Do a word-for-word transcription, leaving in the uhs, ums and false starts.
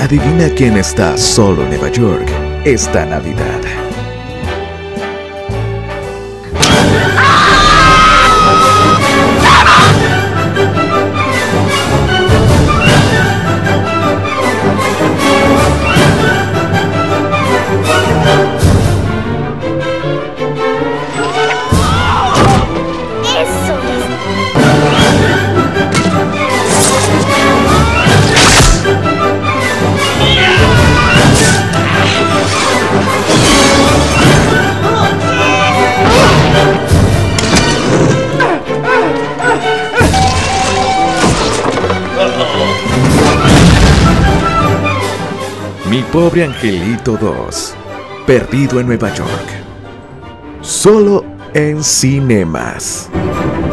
Adivina quién está solo en Nueva York esta Navidad. Mi pobre angelito dos, perdido en Nueva York, solo en cinemas.